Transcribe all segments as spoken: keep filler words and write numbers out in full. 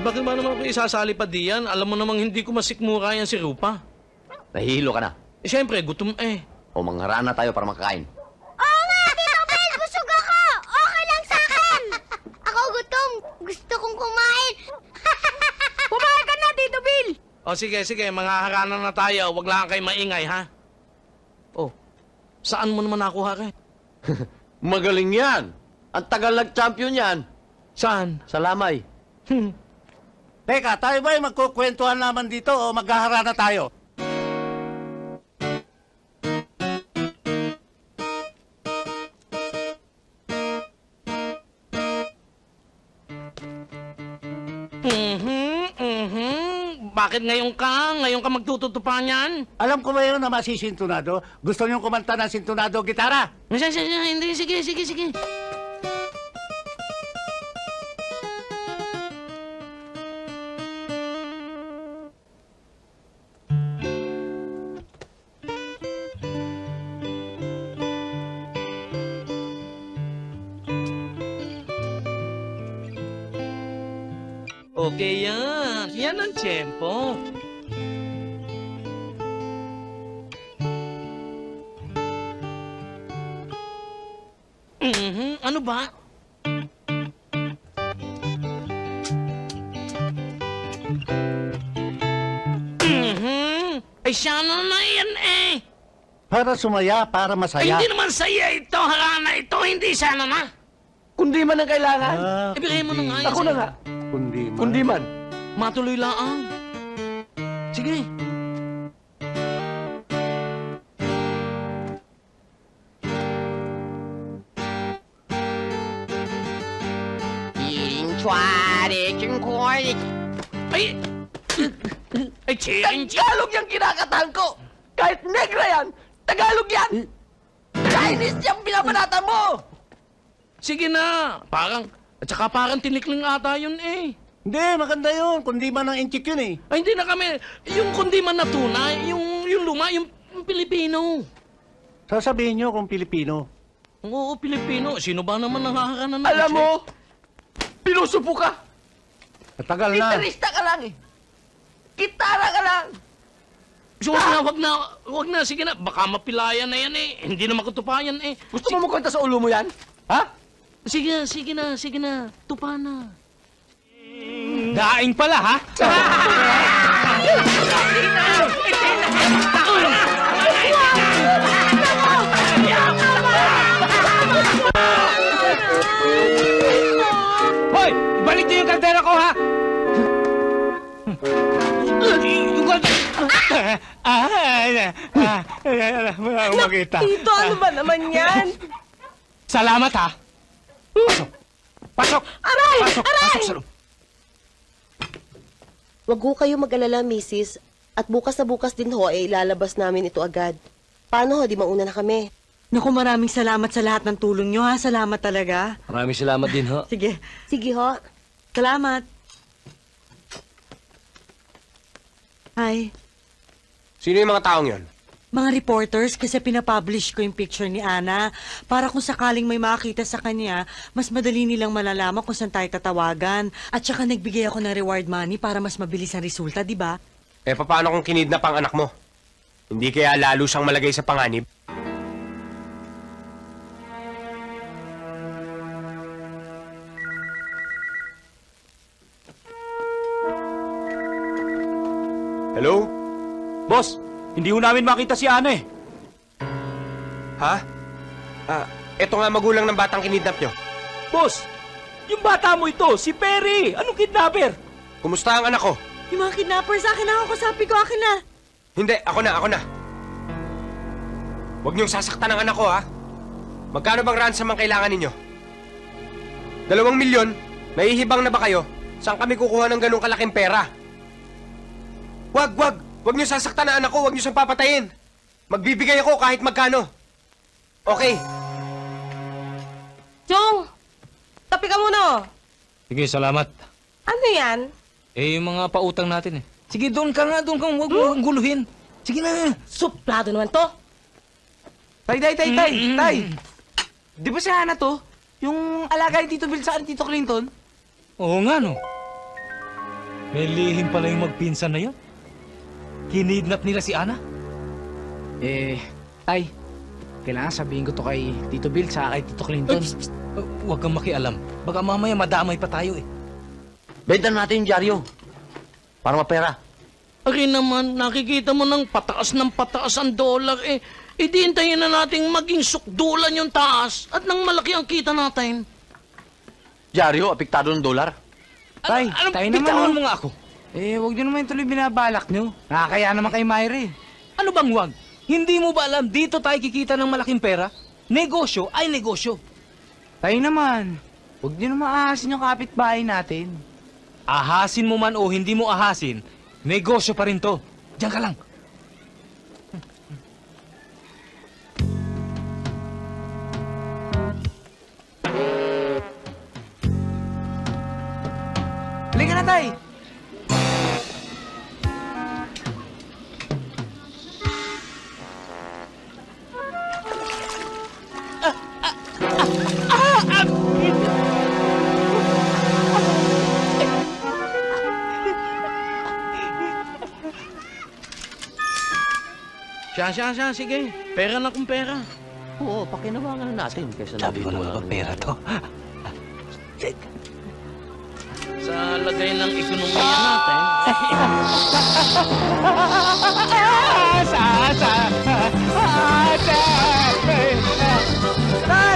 Bakit ba naman ako isasali pa diyan? Alam mo namang hindi ko masikmura yan si Rupa. Nahihilo ka na. Eh, siyempre, gutom eh. O mangharana tayo para makakain. Oo nga, Tito Bel! Busog ako! Okay lang sa akin! Ako gutom. Gusto kong kumain. Pumayag ka na, Tito Bill! O sige, sige, manghaharana na tayo. Huwag lang kayo maingay, ha? Oh, saan mo naman nakuha ka? Magaling yan. Ang tagal nag-champion yan. Saan? Sa Lamay. Hmm. Teka, tayo ba ay magkukwentuhan naman dito o maghaharana tayo? Mhm, mhm. Bakit ngayon ka? Ngayon ka magtututupa niyan? Alam ko ba yun na masisintunado? Gusto niyong kumanta ng sintunado gitara? Sige, sige, hindi, sige, sige, sige. Okay yan. Yan ang tiyempo. Mhm. Ano ba? Mhm. Ay, siya na na yan eh. Para sumaya, para Ay, masaya. hindi naman saya ito, harana ito. Hindi sana na. Kundi man ang kailangan. Ah, Ibigay mo na nga yan Ako na sa'yo. nga. Kundi man. Kundi man. Matuloy lang. Sige. Ay! Ay, ching, ching. Tagalog yung kinakatahan ko. Kahit negra yan, Tagalog yan. Chinese yung binabanatan mo. Sige na. Parang, at saka parang tinikling ata yun eh. Hindi, maganda yun. Kundi man ang inchik yun eh. Ay, hindi na kami. Yung kundi man na tunay, yung, yung luma, yung, yung Pilipino. Sasabihin niyo kung Pilipino. Oo, Pilipino. Sino ba naman nanghaharanan ng Alam mo, pinusupo ka. Matagal na. Gitarista ka lang eh. Gitara ka lang. So, wag na, wag na, wag na. Sige na, baka mapilayan na yan eh. Hindi na makutupayan eh. Gusto mo makwenta sa ulo mo yan? Ha? Sige, sige na, sige na. Tupa na. Daing pala, ha? Hoy! Ibalik niyo yung kaldera ko, ha? Yung kaldera... Ah, ah, ah, makita. Tito, ano ba naman yan? Salamat, ha? Pasok! Pasok! Aray! Pasok! Aray! Pasok sa loob! Wag ho kayo mag-alala, misis. At bukas na bukas din ho, eh, ilalabas namin ito agad. Paano ho, di mauna na kami? Naku, maraming salamat sa lahat ng tulong nyo, ha? Salamat talaga. Maraming salamat din, ho. Sige, Sige ho. salamat. Hi. Sino yung mga taong yon? Mga reporters, kasi pinapublish ko yung picture ni Ana para kung sakaling may makakita sa kanya, mas madali nilang malalaman kung saan tayo tatawagan. At saka nagbigay ako ng reward money para mas mabilis ang resulta, di ba? Eh, paano kung kinidnap ang anak mo? Hindi kaya lalo siyang malagay sa panganib? Hello? Boss, hindi ho namin makita si Ana eh. Ha? Ah, eto nga magulang ng batang kinidnap nyo. Boss, yung bata mo ito, si Perry. Anong kidnapper? Kumusta ang anak ko? Yung mga kidnappers, akin na ako, sabi ko, akin na. Hindi, ako na, ako na. Huwag niyong sasaktan ang anak ko, ha? Magkano bang ransom ang kailangan ninyo? Dalawang milyon? Nahihibang na ba kayo? Saan kami kukuha ng ganong kalaking pera? Wag, wag! Huwag niyo sasaktan ang anak ko, huwag niyo siyang papatayin. Magbibigay ako kahit magkano. Okay. Chong! Tapi ka muna, oh. Sige, salamat. Ano yan? Eh, yung mga pautang natin eh. Sige, doon ka nga, doon ka. Huwag mo akong guluhin. Sige na. Suplado naman to. Tay, tay, tay, tay, tay. Di ba si Ana to? Yung alaga ni Tito Bill sa Tito Clinton? Oo nga, no. May lihim pala yung magpinsan na yun. Kinidnap nila si Ana. Eh, Tay, kailangan sabihin ko to kay Tito Bill sa kay Tito Clinton. Ay, psst, psst. Uh, Huwag kang makialam. Baka mamaya madamay pa tayo eh. Benta natin yung dyaryo. Para mapera. Ari naman, nakikita mo ng pataas ng pataas ang dollar eh. Idiintayin na nating maging sukdulan yung taas at nang malaki ang kita natin. Dyaryo, apektado ng dolar. Tay, ano, tayo bitawan naman. mo nga ako. Eh, huwag nyo naman yung tuloy binabalak nyo. Nakakaya naman kay Myra eh. Ano bang wag? Hindi mo ba alam dito tayo kikita ng malaking pera? Negosyo ay negosyo. Tayo naman. Huwag nyo naman ahasin yung kapitbahay natin. Ahasin mo man o hindi mo ahasin, negosyo pa rin to. Diyan ka lang. Halika na, Tay! Siya, siya, siya, sige. Pera na kung pera. Oo, pakinabangan na natin kaysa Sabi ko naman ba pera to? Sa lagay ng ekonomiya natin. Tay!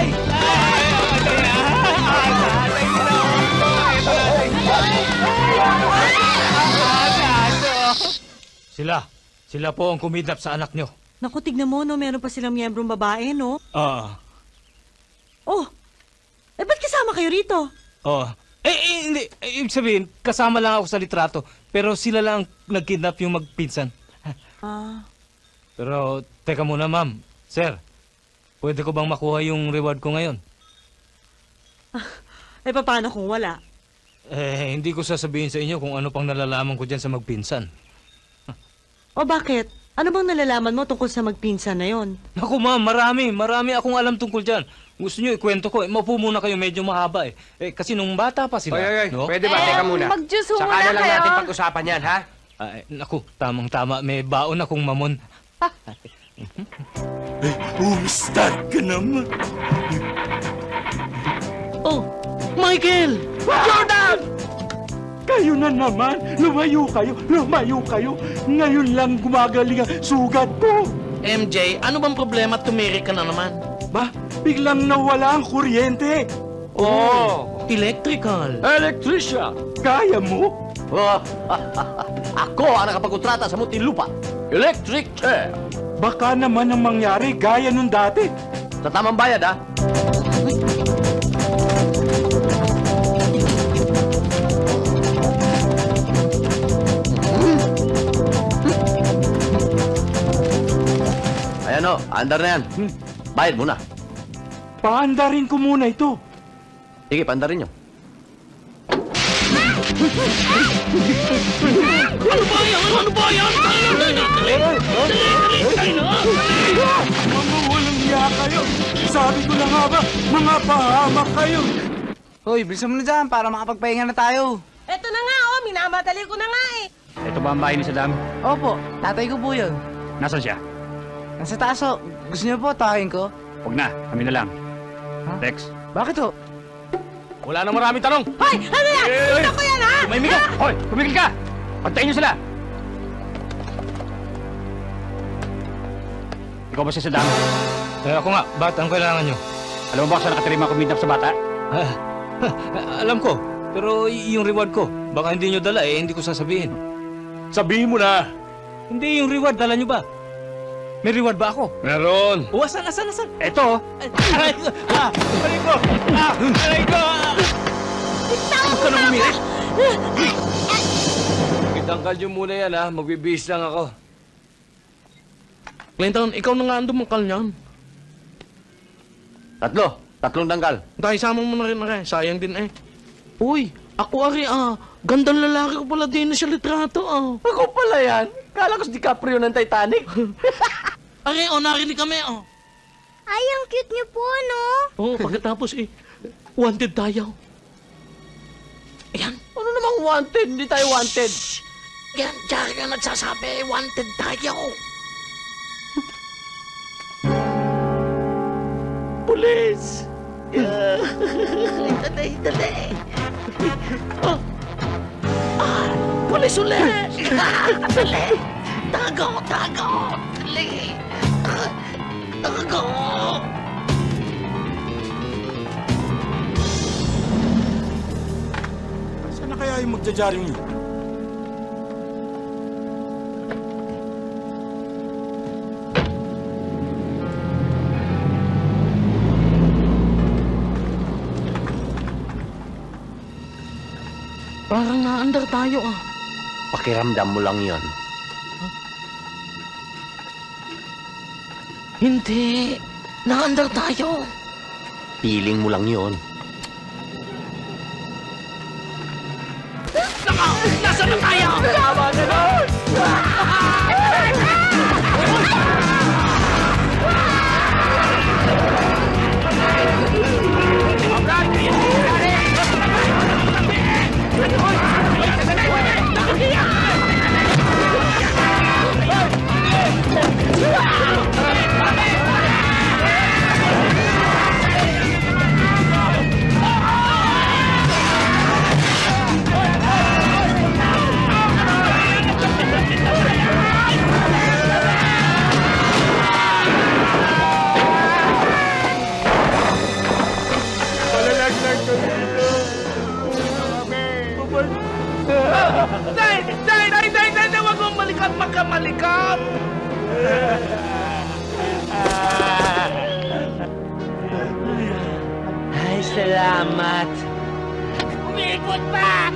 Sila. Sila po ang kumidnap sa anak nyo. Naku, tignan mo, no? Meron pa silang miyembrong babae, no? Ah. Oh, eh ba't kasama kayo rito? Oh. Eh, eh, hindi. Eh, ibig sabihin, kasama lang ako sa litrato. Pero sila lang ang nag-kidnap yung magpinsan. Ah, Pero, teka muna, ma'am. Sir, pwede ko bang makuha yung reward ko ngayon? eh paano kung wala? Eh, hindi ko sasabihin sa inyo kung ano pang nalalaman ko dyan sa magpinsan. O bakit? Ano bang nalalaman mo tungkol sa magpinsan na yon? Naku, ma'am, marami. Marami akong alam tungkol dyan. Gusto nyo, ikwento ko. Eh, maupo muna kayo, medyo mahaba eh. Eh, kasi nung bata pa sila. Oy, oy, oy. no? Pwede ba? Teka muna. mag-juice Saka muna na lang kayo. natin pag-usapan yan, ha? Ay, naku, tamang-tama. May baon akong mamon. Umistad ka naman. Oh, Michael! Jordan! Kayo na naman. Lumayo kayo. Lumayo kayo. Ngayon lang gumagaling ang sugat ko. M J, ano bang problema at tumiri ka na naman? Ba, biglang nawala ang kuryente. Oh, electrical. Electrician. Kaya mo? Oh, ako ang nakapag-utrata sa Muntinlupa. Electric chair. Baka naman ang mangyari gaya nung dati. Sa tamang bayad, ha? Ayan o, andar na yan. Bayad muna. Paandarin ko muna ito. Sige, pandarin nyo. Ano ba yan? Ano ba yan? Mga walang hiya kayo. Sabi ko na nga ba, mga pahamak kayo. Hoy, bilisan mo na dyan para makapagpahinga na tayo. Eto na nga, oh, minamadali ko na nga eh. Ito ba ang bahay ni Saddam? Opo, tatay ko po yun. Nasaan siya? Nasa taas ho. Gusto niyo po takin ko? Huwag na, kami na lang. Ha? Tex. Bakit ho? Wala na maraming tanong. Hoy, ano yan? Gusto ko yan, ha? Tumahimik ka! Hoy, tumigil ka! Pagtayin niyo sila! Ikaw ba si Saddam? Eh, ako nga, ba't ang kailangan nyo? Alam mo ba kung saan nakatira yung mga kumidnap sa bata? Ah, alam ko, pero y- yung reward ko, baka hindi nyo dala eh, hindi ko sasabihin. Sabihin mo na. Hindi, yung reward, dala nyo ba? May reward ba ako? Meron. O, asan, asan, asan? Ito! Aray ko! Ah! Aray ko! Ah! Aray ko! Huwag ka na bumirit. Itangkal nyo muna yan, ha? Magbibihis lang ako. Clinton, ikaw na nga ang dumakal niyan. Tatlo. Tatlong dangkal. Tayo, sama mo na rin na sayang din eh. Uy, ako ari ah. Gandang lalaki ko pala din na siya litrato ah. Ako pala yan. Kala ko si DiCaprio ng Titanic. Ari, oh, narinig kami oh. Ay, ang cute niyo po, no? Oo, oh, pagkatapos eh, wanted tayo. Ayan. Ano namang wanted? Hindi tayo wanted. Yan, diyan ka nagsasabi, wanted tayo. Pulis! Dali, dali. Oh. Ah, pulis ulit. Dali. Tago, tago. Dali. Ah, Tago. Saan na kaya yung magjajaring yun? Parang naandar tayo ah. Pakiramdam mo lang yon. Hindi. Naandar tayo. Feeling mo lang yon. Naka! Nasaan na tayo? Tama na nun! Day! Day! Day! Day! Day! Day! Huwag mong malikap! Magkamalikap! Ay, salamat. Umikot pa!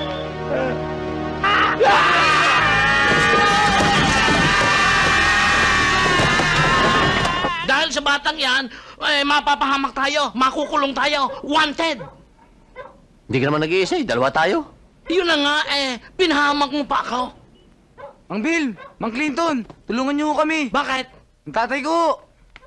Dahil sa batang yan, eh, mapapahamak tayo, makukulong tayo, wanted! Hindi ka naman nag-iisa eh. Dalawa tayo. Yun na nga eh, pinahamak mo pa ako. Mang Bill, Mang Clinton, tulungan niyo kami. Bakit? Ang tatay ko.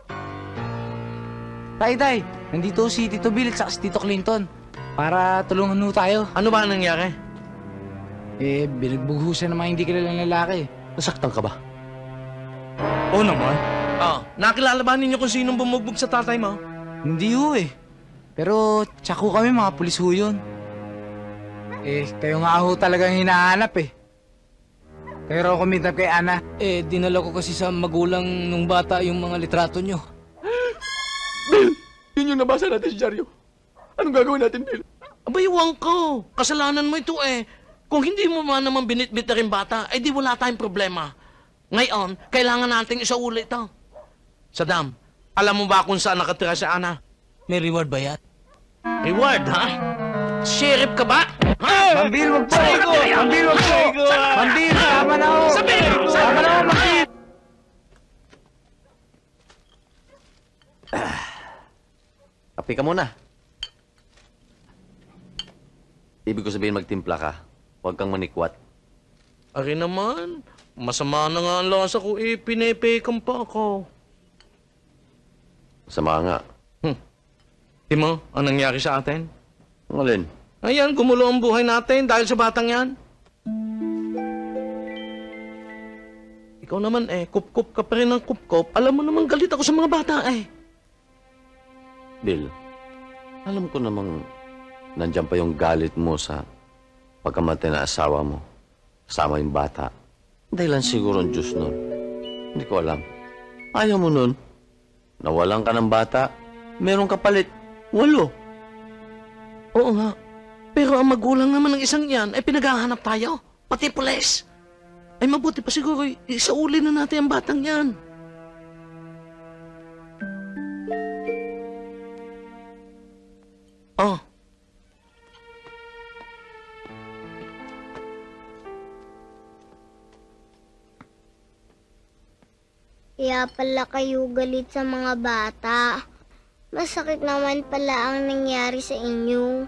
Tay, tay, nandito si Tito Bill at si Tito Clinton. Para tulungan mo tayo. Ano ba nangyari? Eh, binagbughusan ng mga hindi kilalang lalaki. Nasaktan ka ba? Oo naman. Oh, nakilala ba ninyo kung sinong bumugbog sa tatay mo? Hindi ho eh. Pero tsako kami, mga pulis ho yun. Eh, kayo nga ho talagang hinahanap eh. Kayo raw kumintap kay Ana. Eh, dinala ko kasi sa magulang nung bata yung mga litrato nyo. Bill! Yun yung nabasa natin sa dyaryo. Anong gagawin natin, Bill? Abayuwang ko. Kasalanan mo ito eh. Kung hindi mo man naman binitbit na rin bata, eh di wala tayong problema. Ngayon, kailangan nating isauli ito. Saddam, alam mo ba kung saan nakatira si Ana? May reward ba yan? Reward, ha? Sheriff ka ba? Ha? Mang Bill, wag po! Mang Bill, wag po! Mang Bill, tama na ho! Sabihin! Tama na ho, Mang Bill! Kape ka muna. Ibig ko sabihin magtimpla ka. Huwag kang manikwat. Ari naman, masama na nga ang lasa ko eh, pinepekam pa ako. Sama nga. Hmm. Di mo, anong nangyari sa atin? Ang alin? Ayan, gumulo ang buhay natin dahil sa batang yan. Ikaw naman eh, kup-kup ka pa rin ng kup-kup. Alam mo naman galit ako sa mga bata eh. Bill, alam ko namang nandyan pa yung galit mo sa pagkamatay na asawa mo. Kasama yung bata. Dahilan siguro ang Diyos nun. Hindi ko alam. Ayaw mo nun. Nawalan ka ng bata. Meron ka palit. Walo. Oo nga. Pero ang magulang naman ng isang yan ay pinaghahanap tayo. Pati pulis. Ay mabuti pa siguro isauli na natin ang batang yan. Oh. Kaya pala kayo galit sa mga bata. Masakit naman pala ang nangyari sa inyo.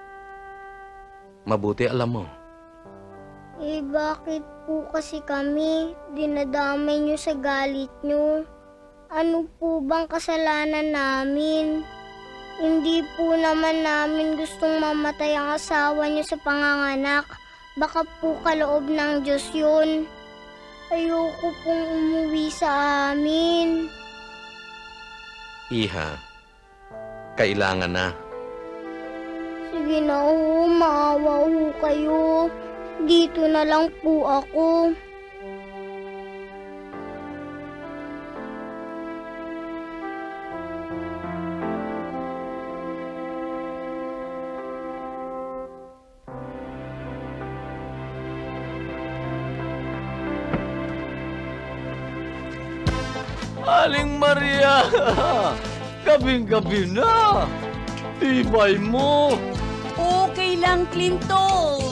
Mabuti alam mo. Eh, bakit po kasi kami dinadamay nyo sa galit nyo? Ano po bang kasalanan namin? Hindi po naman namin gustong mamatay ang asawa niyo sa panganganak. Baka po kaloob ng Diyos yun. Ayoko pong umuwi sa amin. Iha, kailangan na. Sige na ho, maawa ho kayo. Dito na lang po ako. Aling Maria! Gabing-gabi na! Tibay mo! Okay lang, Clinton.